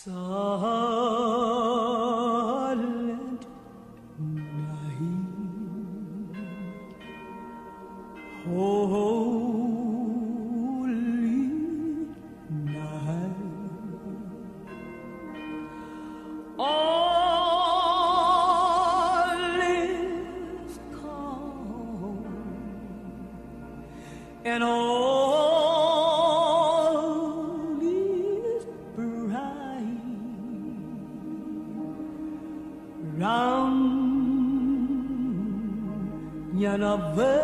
Silent night, holy night, all is calm and all is bright round Yana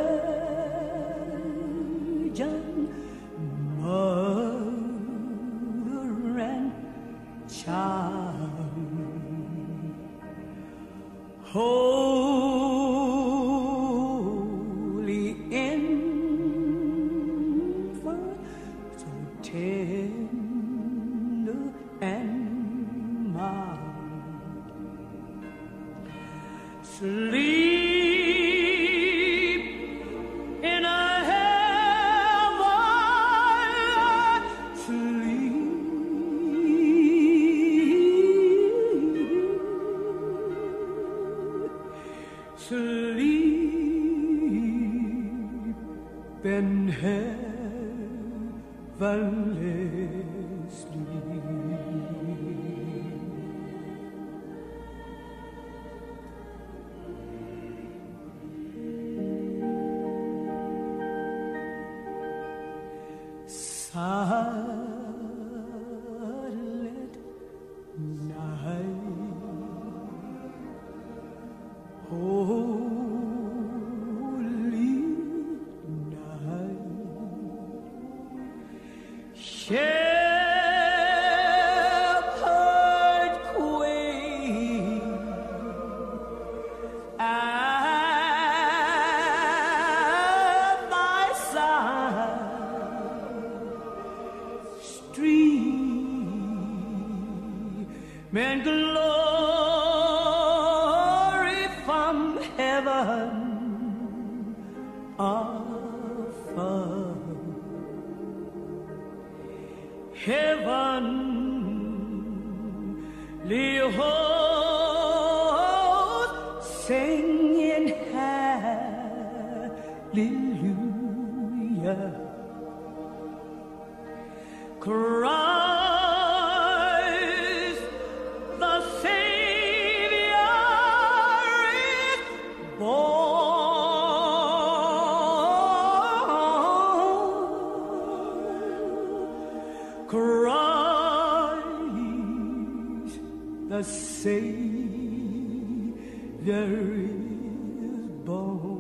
Virgin Mother and Child, Holy Infant, so tender and mild, sleep in a heaven, sleep in heavenly sleep. Silent night, holy night, shepherd queen at thy side, streaming glory from heaven afar, heavenly hosts singing hallelujah. Christ the Savior is born. Christ the Savior is born.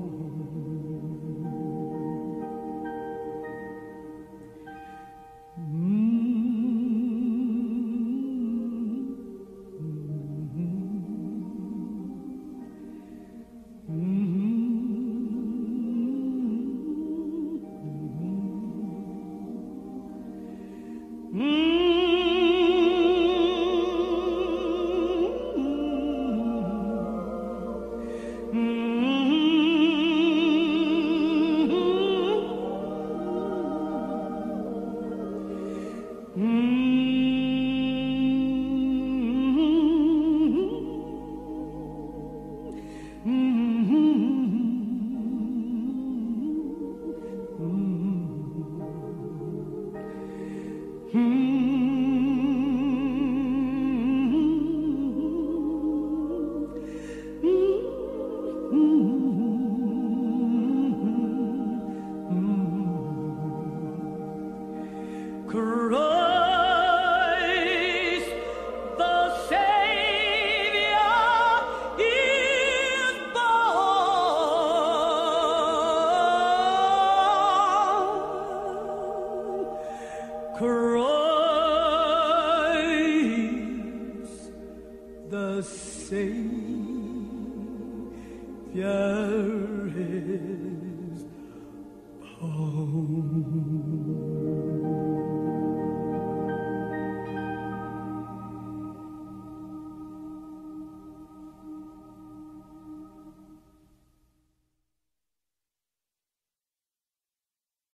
Christ the Savior is born. Christ the Savior is born.